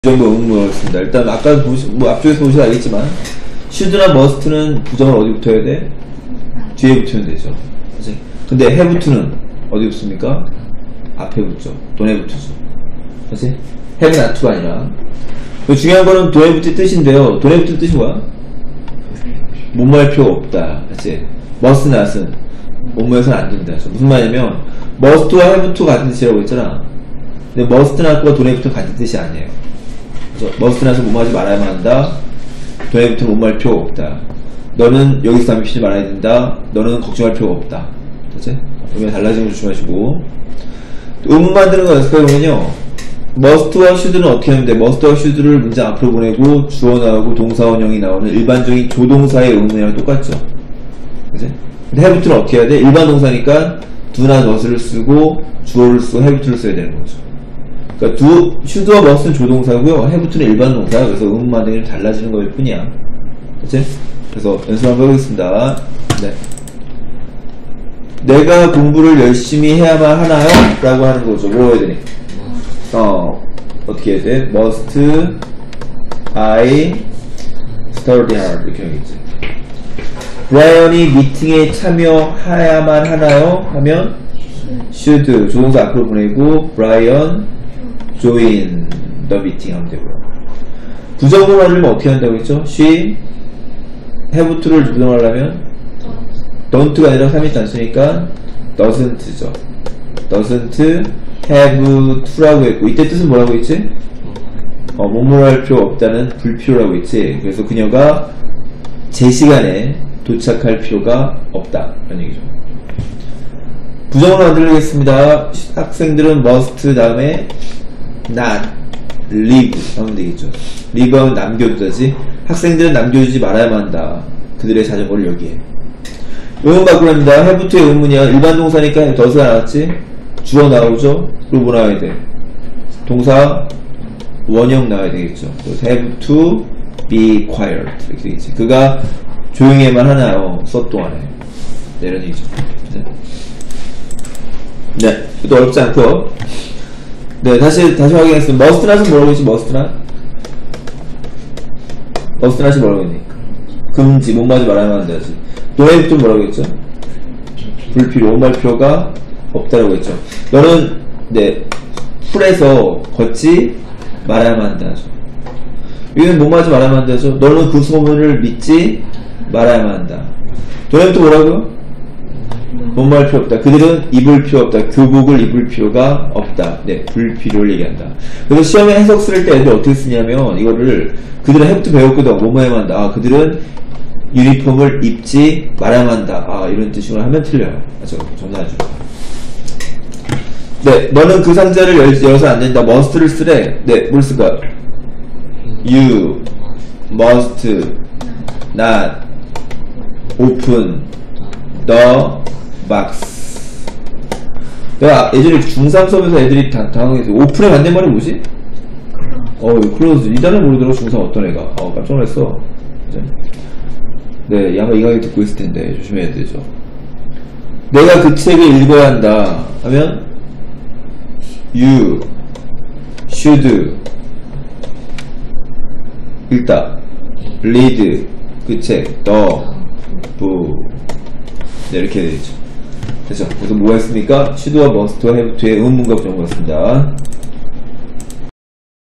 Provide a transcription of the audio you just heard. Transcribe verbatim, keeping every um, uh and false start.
이 정도 의문이었습니다. 일단 아까 보시, 뭐 앞쪽에서 보시면 알겠지만 should나 must는 부정을 어디 붙어야 돼? 뒤에 붙으면 되죠. 그치? 근데 have to는 어디 붙습니까? 앞에 붙죠. don't에 붙죠. 그치? have not to가 아니라. 중요한 거는 don't에 붙을 뜻인데요. don't에 붙을 뜻이 뭐야? 뭐뭐할 필요가 없다. 그치? must not은 뭐뭐해서는 안 된다. 무슨 말이냐면 must와 have to 같은 뜻이라고 했잖아. 근데 must not과 don't에 붙은 같은 뜻이 아니에요. must not은 뭐뭐하지 말아야만 한다. don't에 붙은 뭐뭐할 필요가 없다. 너는 여기서 담배 피지 말아야 된다. 너는 걱정할 필요가 없다. 그치? 그러면 달라지는 거 조심하시고. 의문 만드는 거 연습해보면요. must와 should는 어떻게 하면 돼? must와 should를 문장 앞으로 보내고 주어 나오고 동사원형이 나오는 일반적인 조동사의 의문이랑 똑같죠. 그치? 근데 have to는 어떻게 해야 돼? 일반 동사니까 do나 not을 쓰고 주어를 쓰고 have to를 써야 되는 거죠. 그러니까 두, should와 must는 조동사고요. have to는 일반 동사. 그래서 의문 만드는 게 달라지는 거일 뿐이야. 그치? 그래서 연습 한번 해보겠습니다. 네. 내가 공부를 열심히 해야만 하나요? 라고 하는 거죠. 뭐 해야 되니? 어, 어떻게 해야 돼? must I study hard? 이렇게 하겠지. 브라이언이 미팅에 참여해야만 하나요? 하면 should 조동사 앞으로 보내고 브라이언 join the meeting 하면 되고요. 부정으로 하려면 어떻게 한다고 했죠? she have to를 부정하려면 don't가 아니라 삼 인 단수니까 doesn't죠. doesn't have to라고 했고, 이때 뜻은 뭐라고 했지? 어, 뭐뭐 할 필요 없다는 불필요라고 했지. 그래서 그녀가 제 시간에 도착할 필요가 없다 라는 얘기죠. 부정으로 만들겠습니다. 학생들은 must 다음에 not leave 하면 되겠죠. leave하면 남겨두다지. 학생들은 남겨두지 말아야만 한다. 그들의 자전거를 여기에. 의문 바꾸랍니다. have to의 의문이야. 일반 동사니까 does가 나왔지. 주어 나오죠. 그리고 뭐 나와야 돼? 동사 원형 나와야 되겠죠. have to be quiet 이렇게 되겠지. 그가 조용히만 하나요? 수업 동안에. 네, 이런 얘기죠. 네. 네, 또 어렵지 않고. 네, 다시, 다시 확인했습니다. must not은 뭐라고 했지? must not? must not이 뭐라고 했니? 금지, 못 맞지 말아야만 한다지. don't에 또 뭐라고 했죠? 불필요, 못말 필요가 없다라고 했죠. 너는, 네, 풀에서 걷지 말아야만 한다죠. 여기는 못 맞지 말아야만 한다죠. 너는 그 소문을 믿지 말아야만 한다. don't에 또 뭐라고요? 못 말 필요 없다. 그들은 입을 필요 없다. 교복을 입을 필요가 없다. 네, 불필요를 얘기한다. 그래서 시험에 해석 쓸 때 애들 어떻게 쓰냐면 이거를 그들은 have to 배웠거든. 뭐뭐 해야만 한다. 아, 그들은 유니폼을 입지 말아야만 한다. 아, 이런 뜻으로 하면 틀려요. 맞죠? 정리하죠. 네, 너는 그 상자를 열, 열어서 안 된다. must를 쓰래. 네, 뭘 쓸까? You must not open the box. 내가 예전에 중삼 수업에서 애들이 다, 당황해서 오픈의 반대말이 뭐지? 어, close. 이 단어 모르더라고. 중삼 어떤 애가. 어, 깜짝 놀랐어. 네, 아마 이 강의 듣고 있을 텐데 조심해야 되죠. 내가 그 책을 읽어야 한다 하면 you should 읽다 read 그 책 the book. 네, 이렇게 되죠. 됐죠? 그래서 뭐가 있습니까? should와 must와 have to의 의문과 부정어였습니다.